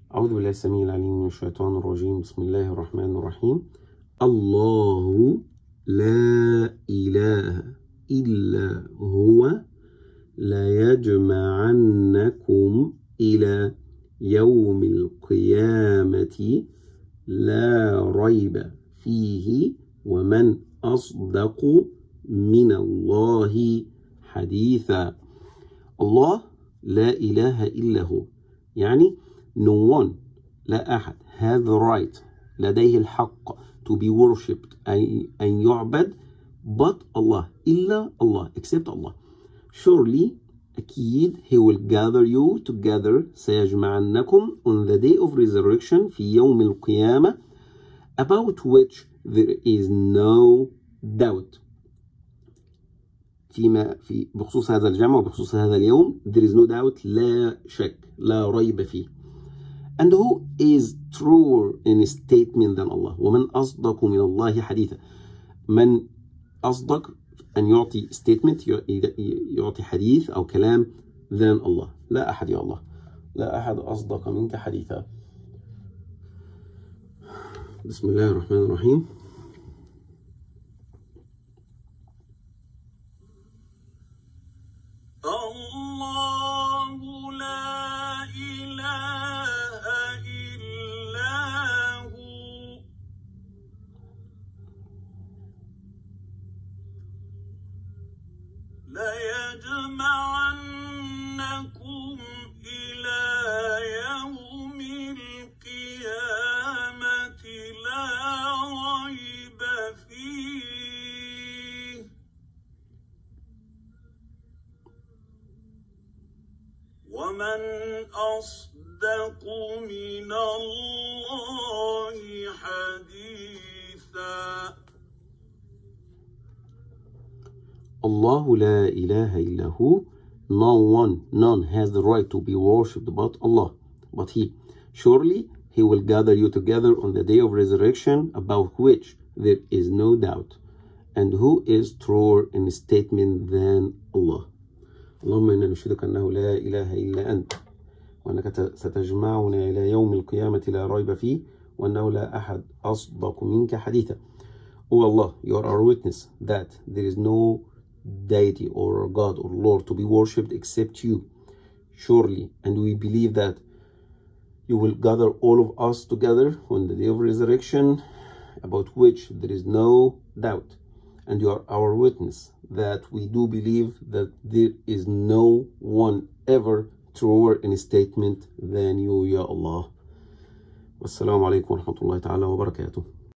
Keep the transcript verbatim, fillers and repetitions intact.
أعوذ بالله السميع العليم من الشيطان الرجيم. بسم الله الرحمن الرحيم. الله لا إله إلا هو ليجمعنكم إلى يوم القيامة لا ريب فيه ومن أصدق من الله حديثا. الله لا إله إلا هو، يعني no one، لا أحد have the right، لديه الحق to be worshipped، أي أن يعبد but Allah، إلا الله except Allah. Surely أكيد he will gather you together، سيجمعنكم on the day of resurrection، في يوم القيامة، about which there is no doubt. فيما في بخصوص هذا الجمع وبخصوص هذا اليوم there is no doubt، لا شك لا ريب فيه. And who is truer in statement than Allah؟ ومن أصدق من الله حديثا. من أصدق أن يعطي statement، يعطي حديث أو كلام than الله. لا أحد يا الله، لا أحد أصدق منك حديثا. بسم الله الرحمن الرحيم. الله لا إله إلا هو ليجمعنكم إلى يوم القيامة لا ريب فيه ومن أصدق من الله حديثا. الله لا إله إلا هو. No one, none has the right to be worshipped but Allah, but He. Surely He will gather you together on the day of resurrection, about which there is no doubt. And who is truer in statement than Allah? اللهم إنا نشهدك أنه لا إله إلا أنت، وأنك ستجمعنا إلى يوم القيامة لا ريب فيه، وأنه لا أحد أصدق منك حديثا. O Allah, you are our witness that there is no deity or God or Lord to be worshipped except you. Surely, and we believe that you will gather all of us together on the day of resurrection, about which there is no doubt. And you are our witness that we do believe that there is no one ever truer in statement than you, Ya Allah. Wassalamu alaikum wa rahmatullahi ta'ala wa barakatuh.